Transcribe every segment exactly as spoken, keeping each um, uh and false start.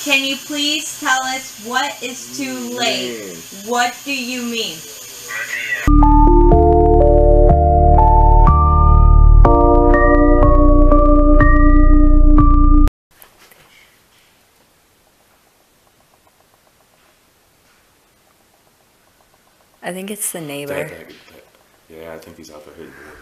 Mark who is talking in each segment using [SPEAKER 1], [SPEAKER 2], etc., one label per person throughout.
[SPEAKER 1] Can you please tell us what is too late? What do you mean?
[SPEAKER 2] I think it's the neighbor.
[SPEAKER 3] That, that, that, yeah, I think he's out there hitting wood.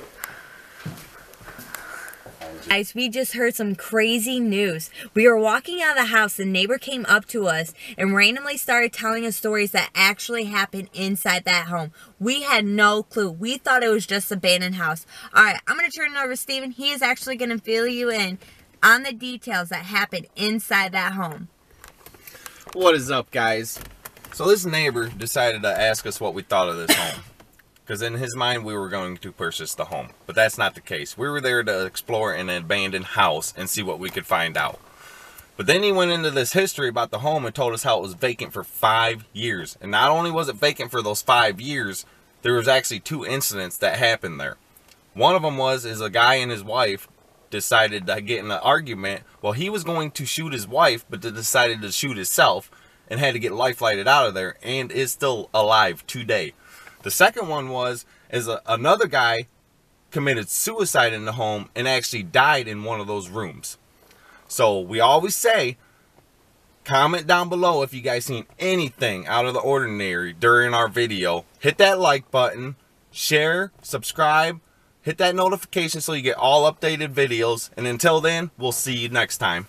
[SPEAKER 2] Guys, we just heard some crazy news. We were walking out of the house, the neighbor came up to us and randomly started telling us stories that actually happened inside that home. We had no clue. We thought it was just an abandoned house. Alright, I'm going to turn it over to Steven. He is actually going to fill you in on the details that happened inside that home.
[SPEAKER 4] What is up, guys? So this neighbor decided to ask us what we thought of this home. Because in his mind, we were going to purchase the home. But that's not the case. We were there to explore an abandoned house and see what we could find out. But then he went into this history about the home and told us how it was vacant for five years. And not only was it vacant for those five years, there was actually two incidents that happened there. One of them was is a guy and his wife decided to get in an argument. Well, he was going to shoot his wife, but decided to shoot himself and had to get life flighted out of there and is still alive today. The second one was is a, another guy committed suicide in the home and actually died in one of those rooms. So we always say, comment down below if you guys seen anything out of the ordinary during our video. Hit that like button, share, subscribe, hit that notification so you get all updated videos. And until then, we'll see you next time.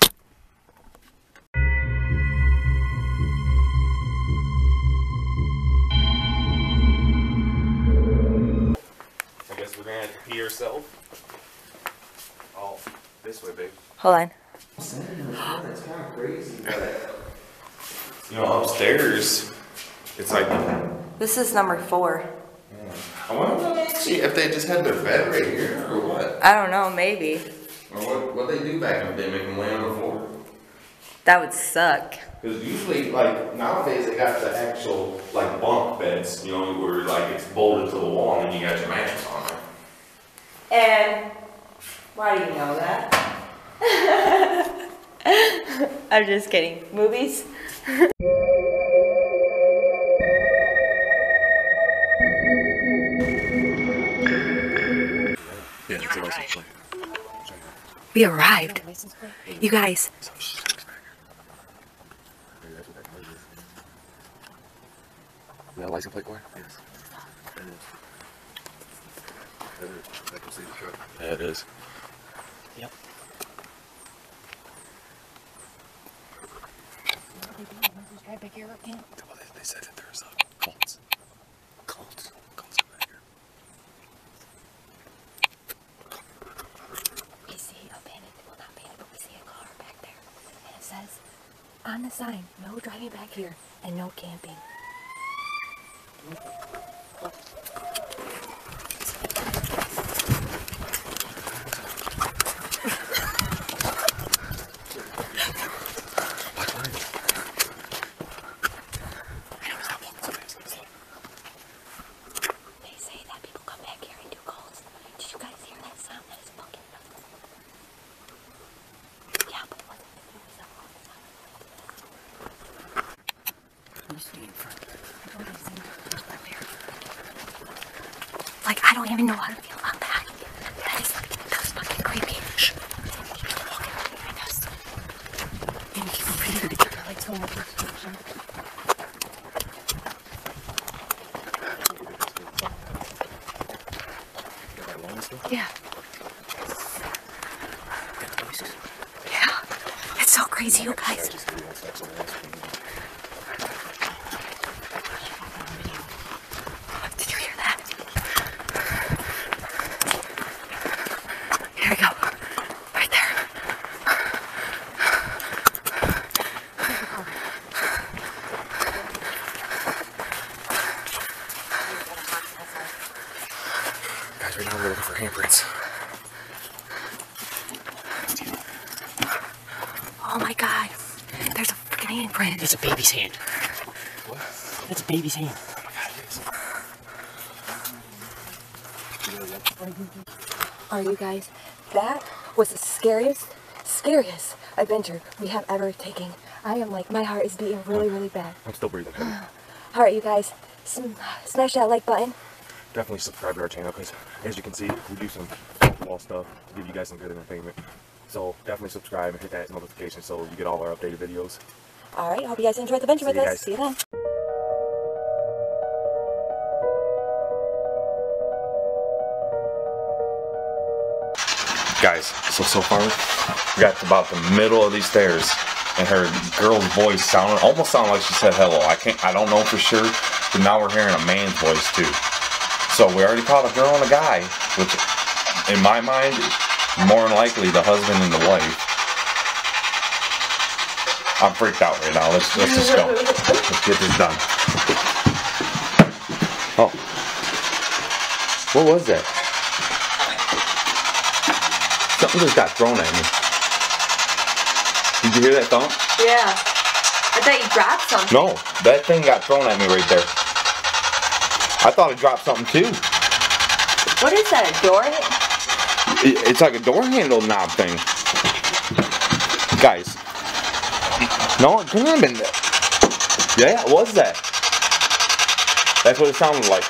[SPEAKER 4] We're gonna have to pee yourself. Oh, this way, babe.
[SPEAKER 2] Hold on.
[SPEAKER 4] That's kind of crazy, but you know, upstairs, it's like.
[SPEAKER 2] This is number four.
[SPEAKER 4] Yeah. I wonder actually if they just had their bed right here or what.
[SPEAKER 2] I don't know, maybe.
[SPEAKER 4] Or what? What they do back in the day, make them lay on the floor.
[SPEAKER 2] That would suck.
[SPEAKER 4] Because usually, like nowadays, they got the actual like bunk beds, you know, where like it's bolted to the wall and then you got your mattress on there.
[SPEAKER 2] And why do you know that? I'm just kidding. Movies? We arrived. You guys.
[SPEAKER 3] Is that a license plate for it? Yes. Yeah, it is. Yep. Well, they, they said that there's uh, cults. Cults. Cults are back here.
[SPEAKER 5] We see abandoned, well not abandoned, but we see a car back there. And it says on the sign, no driving back here and no camping. Like, I don't even know how to feel about that. That is, that was fucking creepy. Shh. Keep walking behind us. And keep moving. The lights going up. Yeah. Yeah. It's so crazy, you guys.
[SPEAKER 3] Right now we're looking for handprints.
[SPEAKER 5] Oh my god. There's a freaking handprint.
[SPEAKER 6] It's a baby's hand.
[SPEAKER 3] What?
[SPEAKER 6] That's a baby's hand.
[SPEAKER 3] Oh my god, it is.
[SPEAKER 5] Are you guys? That was the scariest, scariest adventure we have ever taken I am like, my heart is beating really, really bad.
[SPEAKER 3] I'm still breathing heavy.
[SPEAKER 5] Alright, you guys, sm smash that like button.
[SPEAKER 3] Definitely subscribe to our channel because, as you can see, we do some wall stuff to give you guys some good entertainment. So definitely subscribe and hit that notification so you get all our updated videos.
[SPEAKER 5] Alright, hope you guys enjoyed the venture
[SPEAKER 3] See
[SPEAKER 5] with
[SPEAKER 3] you
[SPEAKER 5] us.
[SPEAKER 3] guys.
[SPEAKER 5] See you then.
[SPEAKER 4] Guys, so so far we got to about the middle of these stairs, and her girl's voice sounded almost sounded like she said hello. I can't, I don't know for sure, but now we're hearing a man's voice too. So we already caught a girl and a guy, which in my mind, more than likely the husband and the wife. I'm freaked out right now. Let's let's just go. Let's get this done. Oh, what was that? Something just got thrown at me. Did you hear that thump?
[SPEAKER 2] Yeah. I thought you dropped something.
[SPEAKER 4] No, that thing got thrown at me right there. I thought it dropped something too.
[SPEAKER 2] What is that, a door?
[SPEAKER 4] It- It's like a door handle knob thing. Guys. No, it couldn't have been that. Yeah, it was that. That's what it sounded like.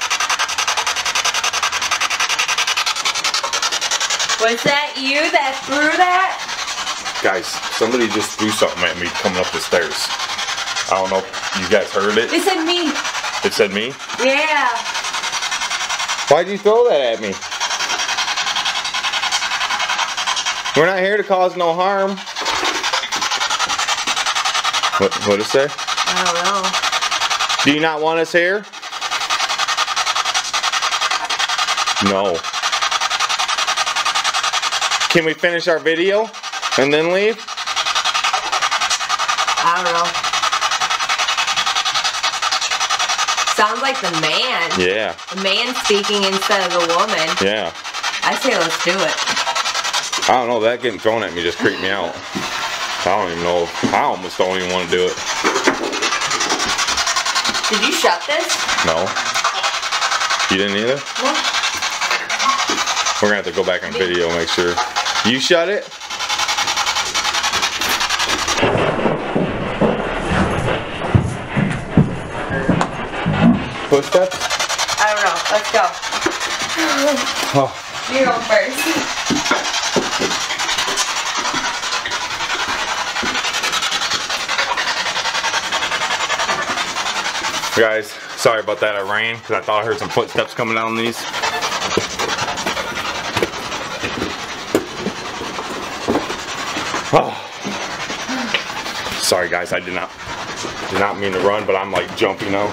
[SPEAKER 2] Was that you that threw that?
[SPEAKER 4] Guys, somebody just threw something at me coming up the stairs. I don't know if you guys heard it.
[SPEAKER 2] It said me.
[SPEAKER 4] It said me?
[SPEAKER 2] Yeah.
[SPEAKER 4] Why'd you throw that at me? We're not here to cause no harm. What what'd it say?
[SPEAKER 2] I don't know.
[SPEAKER 4] Do you not want us here? No. Can we finish our video and then leave?
[SPEAKER 2] I don't know. Sounds like the man.
[SPEAKER 4] Yeah,
[SPEAKER 2] The man speaking instead of the woman.
[SPEAKER 4] yeah.
[SPEAKER 2] I say let's do it.
[SPEAKER 4] I don't know, that getting thrown at me just creeped me out. I don't even know. I almost don't even want to do it.
[SPEAKER 2] Did you shut this?
[SPEAKER 4] No. You didn't either?
[SPEAKER 2] No.
[SPEAKER 4] We're gonna have to go back on video, make sure. You shut it? Footsteps?
[SPEAKER 2] I don't know. Let's go.
[SPEAKER 4] Oh.
[SPEAKER 2] You go first.
[SPEAKER 4] Guys, sorry about that. I ran because I thought I heard some footsteps coming down these. Oh. Sorry guys, I did not did not mean to run, but I'm like jumping now.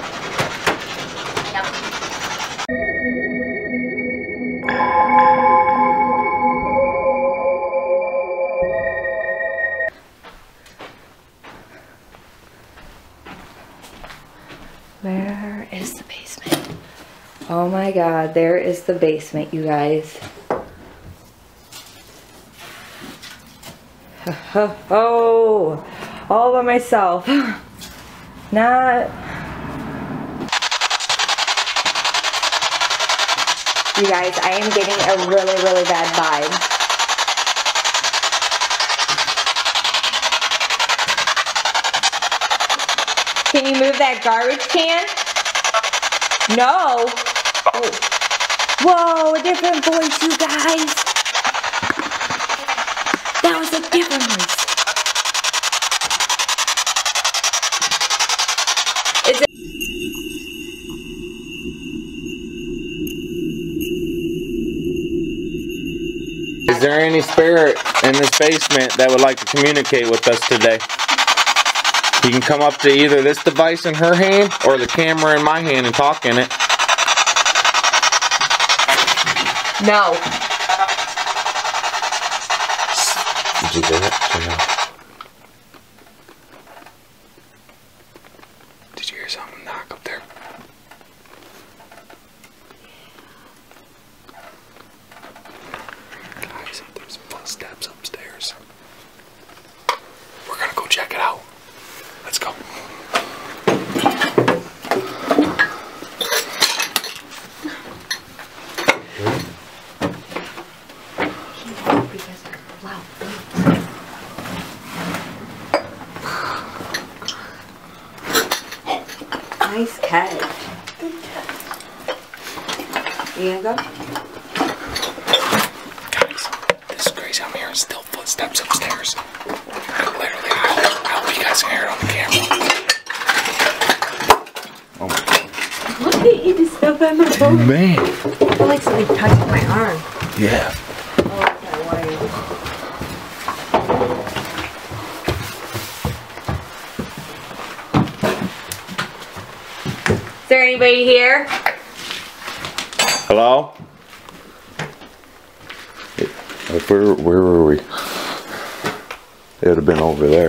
[SPEAKER 5] Where is the basement? Oh my god, there is the basement, you guys. Oh, all by myself. Not. You guys, I am getting a really, really bad vibe. Can you move that garbage can? No. Oh. Whoa, a different voice, you guys. That was a different voice. Is it?
[SPEAKER 4] Is there any spirit in this basement that would like to communicate with us today? You can come up to either this device in her hand or the camera in my hand and talk in it.
[SPEAKER 2] No.
[SPEAKER 4] Did you hear it or no? Did you hear something knock up there? Guys, there's footsteps upstairs. We're gonna go check it out. Let's go.
[SPEAKER 2] Nice catch.
[SPEAKER 5] Good catch.
[SPEAKER 2] You gonna go?
[SPEAKER 3] Guys, this is crazy. I'm hearing still footsteps upstairs. Literally, I hope you guys can hear it on the camera. Oh my god.
[SPEAKER 2] Look at you just stuff on my phone.
[SPEAKER 3] Man.
[SPEAKER 2] I feel like something touched my arm.
[SPEAKER 3] Yeah.
[SPEAKER 2] Oh, okay, what are you? Is there anybody here?
[SPEAKER 3] Hello? Where, where were we? It would have been over there.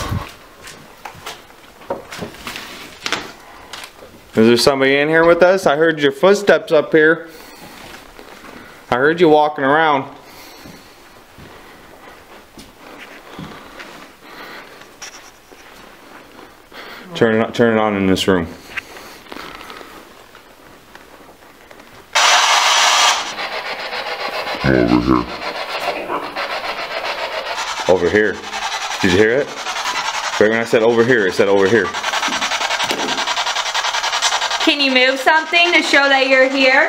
[SPEAKER 3] Is there somebody in here with us? I heard your footsteps up here. I heard you walking around. Turn it on, turn it on in this room. Over here. Over here. Did you hear it? Right when I said over here, it said over here.
[SPEAKER 1] Can you move something to show that you're here?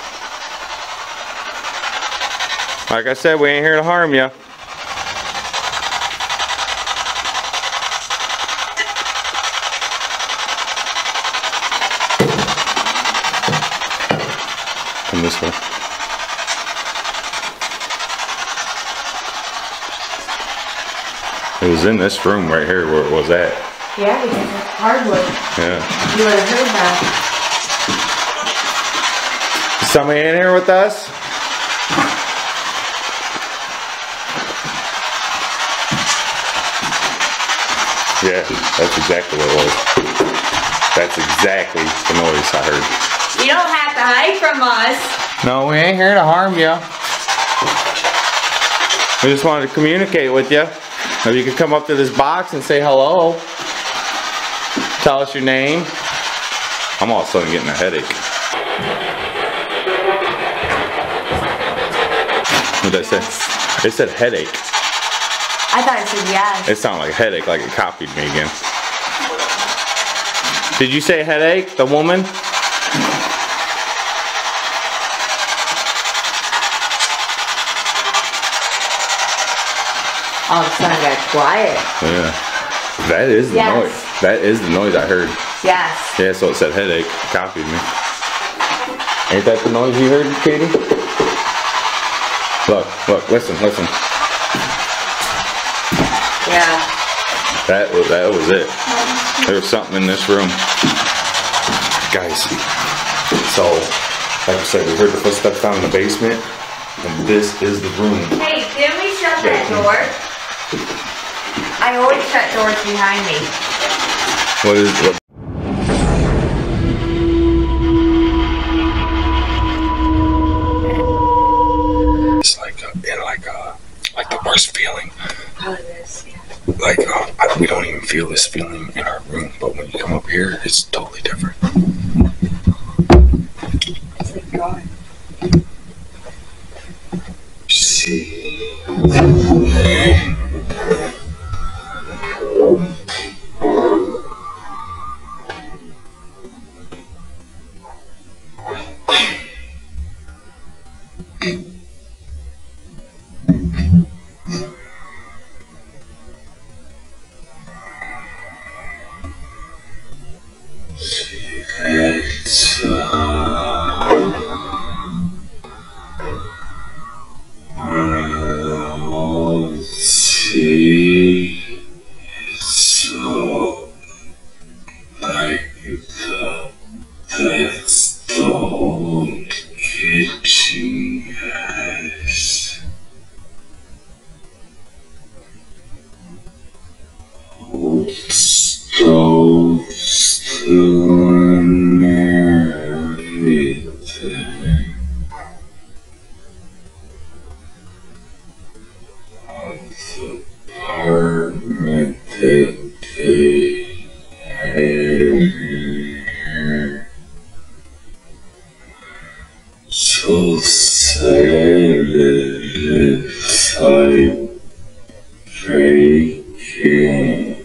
[SPEAKER 3] Like I said, we ain't here to harm you. Come this way. It was in this room right here where it was at.
[SPEAKER 2] Yeah, because it's hardwood.
[SPEAKER 3] Yeah.
[SPEAKER 2] You would have heard that.
[SPEAKER 3] Is somebody in here with us? Yeah, that's exactly what it was. That's exactly the noise I heard.
[SPEAKER 1] You don't have to hide from us.
[SPEAKER 3] No, we ain't here to harm you. We just wanted to communicate with you. If you could come up to this box and say hello. Tell us your name. I'm all of a sudden getting a headache. What did I say? It said headache.
[SPEAKER 2] I thought it said yes.
[SPEAKER 3] It sounded like a headache, like it copied me again. Did you say headache, the woman?
[SPEAKER 2] All of a sudden I got quiet.
[SPEAKER 3] Yeah. That is the
[SPEAKER 2] Yes.
[SPEAKER 3] noise. That is the noise I heard.
[SPEAKER 2] Yes.
[SPEAKER 3] Yeah, so it said headache. It copied me. Ain't that the noise you heard, Katie? Look, look, listen, listen.
[SPEAKER 2] Yeah.
[SPEAKER 3] That was, that was it. There was something in this room. Guys, so, like I said, we heard the footsteps down in the basement, and this is the room.
[SPEAKER 1] Hey, didn't we shut that door?
[SPEAKER 2] I always shut doors behind me.
[SPEAKER 3] What is what? It's like a, in like a, like the worst feeling.
[SPEAKER 2] Probably this, yeah.
[SPEAKER 3] Like uh, I, we don't even feel this feeling in our room, but when you come up here, it's totally different.
[SPEAKER 2] It's like God.
[SPEAKER 3] See. So sad if I'm breaking.